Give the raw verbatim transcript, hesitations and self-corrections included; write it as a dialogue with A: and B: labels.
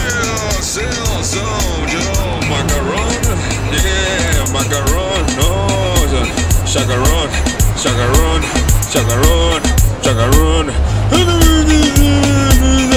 A: sail, sail, zone, you know, macaron, yeah, macaron, no, chacaron, chacaron, chacaron, chacaron.